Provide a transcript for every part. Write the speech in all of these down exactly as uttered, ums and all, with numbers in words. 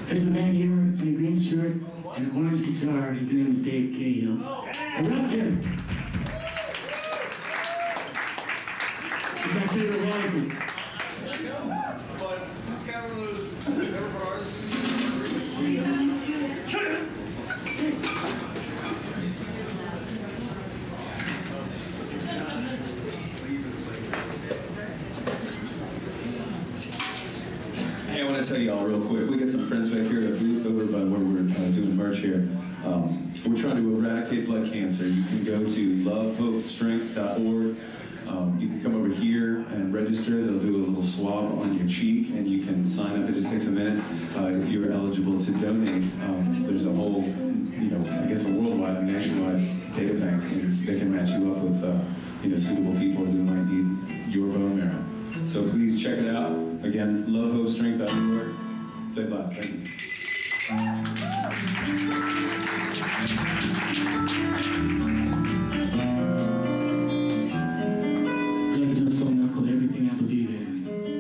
There's a man here in a green shirt and an orange guitar. His name is Dave Cahill. Arrest him! He's my favorite writer. But it's kind of those never bars. Hey, I want to tell y'all real quick, we got some friends back here at the booth over by where we're uh, doing merch here. Um, we're trying to eradicate blood cancer. You can go to love hope strength dot org. Um, you can come over here and register. They'll do a little swab on your cheek and you can sign up. It just takes a minute. Uh, if you're eligible to donate, um, there's a whole, you know, I guess a worldwide, nationwide data bank, and they can match you up with, uh, you know, suitable people who might need your bone marrow. So please check it out. Again, love hope strength dot org. Stay blessed. Thank you. I'd like to do a song now called Everything I Believe in.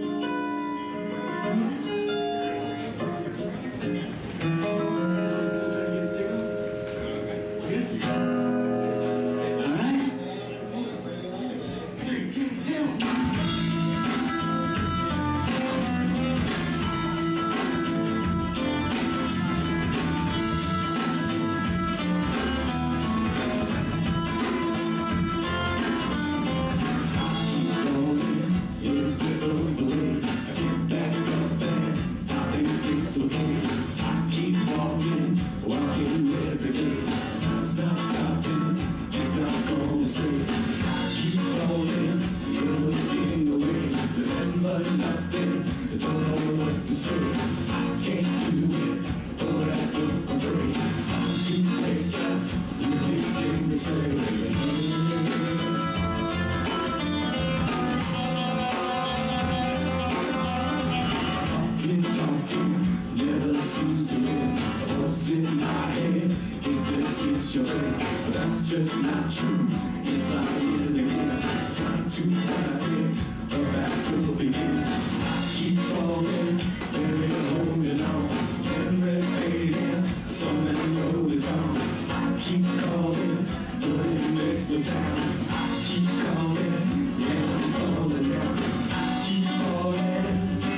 That's just not true. It's lying again, trying to fight it, a battle begins. I keep falling, baby, holding on. Memories fading, some that road is on. I keep calling, but it makes no sound. I keep calling, yeah, I'm falling down. I keep falling.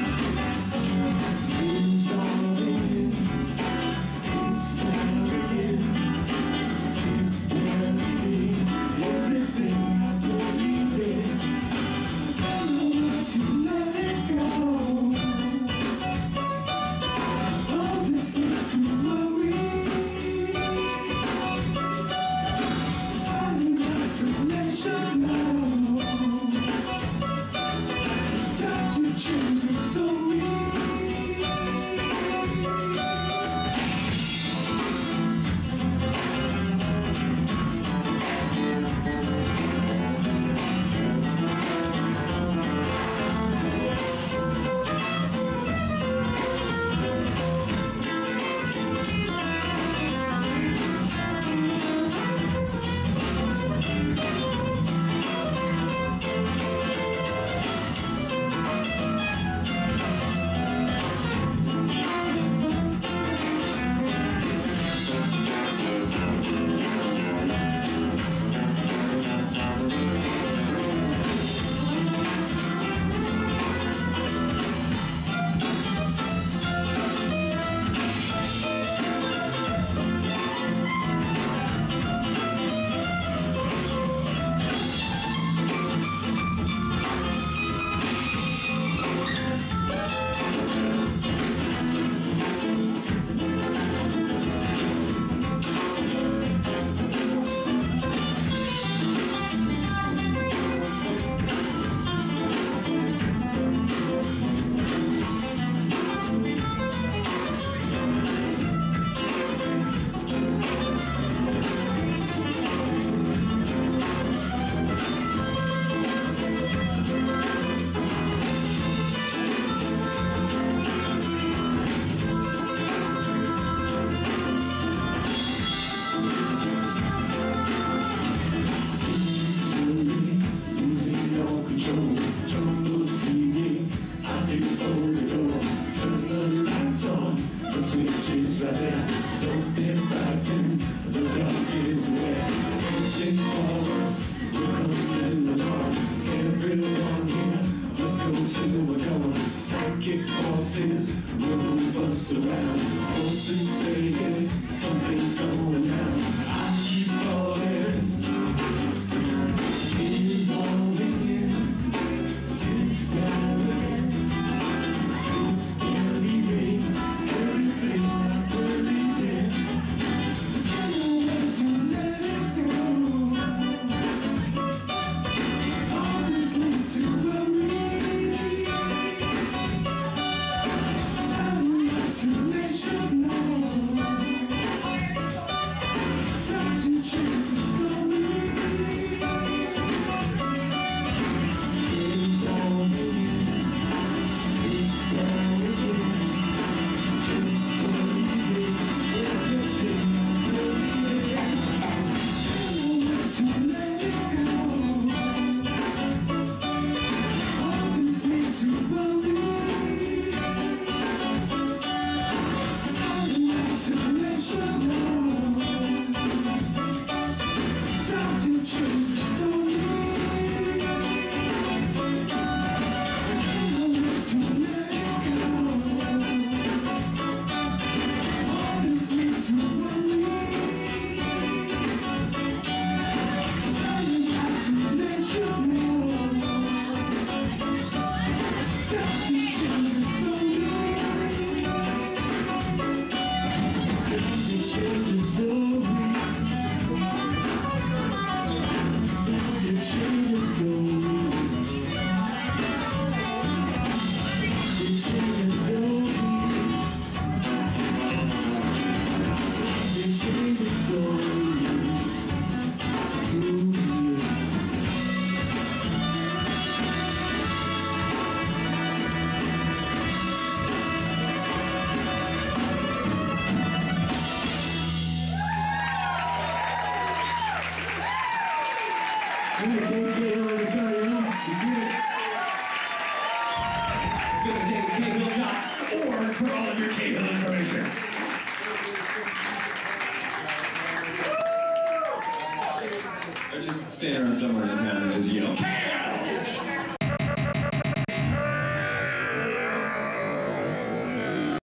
It's all in, it's not again. Everything I believe in, I don't want to let it go. is right there. Don't be frightened, the dark is where empty walls will come in the dark. Everyone here must go to a door. Psychic forces will move us around. Forces saying something's going down. I keep falling. Dissolving, discovering, this believing, everything I believe in. I know when to let it go. Always need to worry. Silent isolation, no. Time to change the story. Dave Cahill on guitar, yo. Let's hear it. Go to david cahill dot org for all of your Cahill information. Or just stand around somewhere in town and just yell, Cahill!